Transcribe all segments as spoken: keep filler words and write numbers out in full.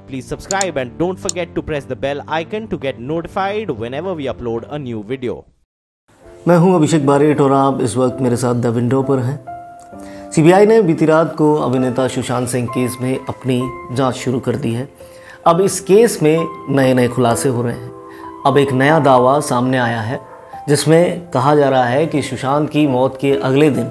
please subscribe and don't forget to press the bell icon to get notified whenever we upload a new video. मैं हूं अभिषेक बारेट और आप इस वक्त मेरे साथ द विंडो पर हैं। सीबीआई ने बीती रात को अभिनेता सुशांत सिंह केस में अपनी जांच शुरू कर दी है। अब इस केस में नए नए खुलासे हो रहे हैं। अब एक नया दावा सामने आया है जिसमें कहा जा रहा है कि सुशांत की मौत के अगले दिन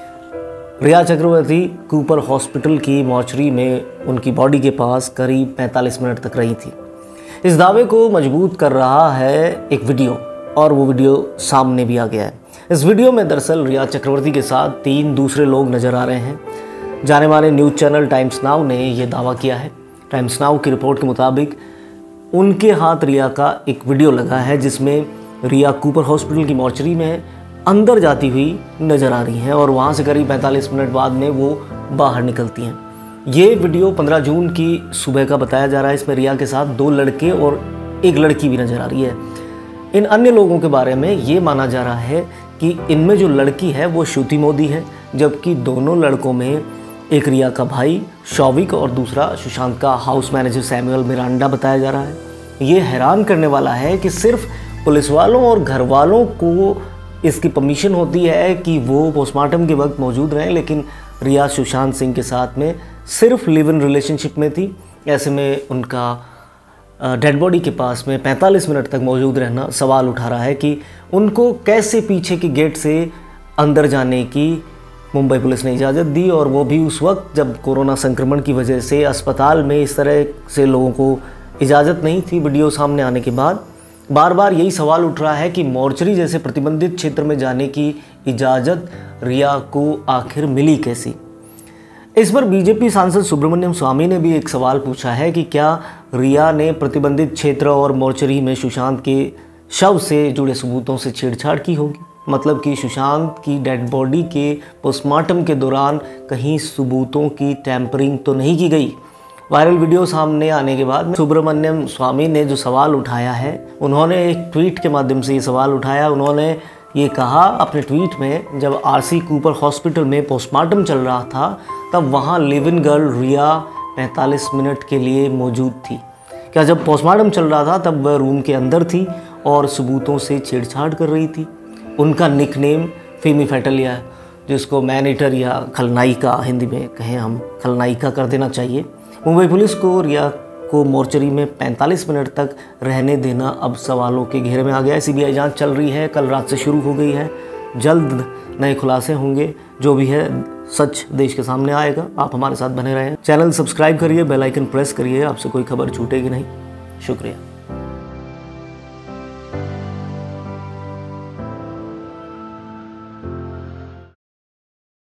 रिया चक्रवर्ती कूपर हॉस्पिटल की मॉर्चरी में उनकी बॉडी के पास करीब पैंतालीस मिनट तक रही थी। इस दावे को मजबूत कर रहा है एक वीडियो, और वो वीडियो सामने भी आ गया है। इस वीडियो में दरअसल रिया चक्रवर्ती के साथ तीन दूसरे लोग नज़र आ रहे हैं। जाने माने न्यूज़ चैनल टाइम्स नाउ ने ये दावा किया है। टाइम्स नाउ की रिपोर्ट के मुताबिक उनके हाथ रिया का एक वीडियो लगा है जिसमें रिया कूपर हॉस्पिटल की मॉर्चरी में अंदर जाती हुई नज़र आ रही हैं और वहाँ से करीब पैंतालीस मिनट बाद में वो बाहर निकलती हैं। ये वीडियो पंद्रह जून की सुबह का बताया जा रहा है। इसमें रिया के साथ दो लड़के और एक लड़की भी नज़र आ रही है। इन अन्य लोगों के बारे में ये माना जा रहा है कि इनमें जो लड़की है वो श्रुति मोदी है, जबकि दोनों लड़कों में एक रिया का भाई शौविक और दूसरा सुशांत का हाउस मैनेजर सैमुअल मिरांडा बताया जा रहा है। ये हैरान करने वाला है कि सिर्फ पुलिस वालों और घर वालों को इसकी परमिशन होती है कि वो पोस्टमार्टम के वक्त मौजूद रहें, लेकिन रिया सुशांत सिंह के साथ में सिर्फ लिव इन रिलेशनशिप में थी। ऐसे में उनका डेड बॉडी के पास में पैंतालीस मिनट तक मौजूद रहना सवाल उठा रहा है कि उनको कैसे पीछे के गेट से अंदर जाने की मुंबई पुलिस ने इजाज़त दी, और वो भी उस वक्त जब कोरोना संक्रमण की वजह से अस्पताल में इस तरह से लोगों को इजाज़त नहीं थी। वीडियो सामने आने के बाद बार बार यही सवाल उठ रहा है कि मॉर्चरी जैसे प्रतिबंधित क्षेत्र में जाने की इजाज़त रिया को आखिर मिली कैसी। इस पर बीजेपी सांसद सुब्रमण्यम स्वामी ने भी एक सवाल पूछा है कि क्या रिया ने प्रतिबंधित क्षेत्र और मॉर्चरी में सुशांत के शव से जुड़े सबूतों से छेड़छाड़ की होगी। मतलब कि सुशांत की डेड बॉडी के पोस्टमार्टम के दौरान कहीं सबूतों की टैंपरिंग तो नहीं की गई। वायरल वीडियो सामने आने के बाद सुब्रमण्यम स्वामी ने जो सवाल उठाया है, उन्होंने एक ट्वीट के माध्यम से ये सवाल उठाया। उन्होंने ये कहा अपने ट्वीट में, जब आरसी कूपर हॉस्पिटल में पोस्टमार्टम चल रहा था तब वहाँ लिव इन गर्ल रिया पैंतालीस मिनट के लिए मौजूद थी। क्या जब पोस्टमार्टम चल रहा था तब वह रूम के अंदर थी और सबूतों से छेड़छाड़ कर रही थी। उनका निकनेम फेमी फैटलिया है, जिसको मैनेटर या खलनायिका हिंदी में कहें हम खलनायिका कर देना चाहिए। मुंबई पुलिस को रिया को मॉर्चरी में पैंतालीस मिनट तक रहने देना अब सवालों के घेरे में आ गया है। सीबीआई जांच चल रही है, कल रात से शुरू हो गई है। जल्द नए खुलासे होंगे। जो भी है सच देश के सामने आएगा। आप हमारे साथ बने रहें। चैनल सब्सक्राइब करिए, बेल आइकन प्रेस करिए, आपसे कोई खबर छूटेगी नहीं। शुक्रिया।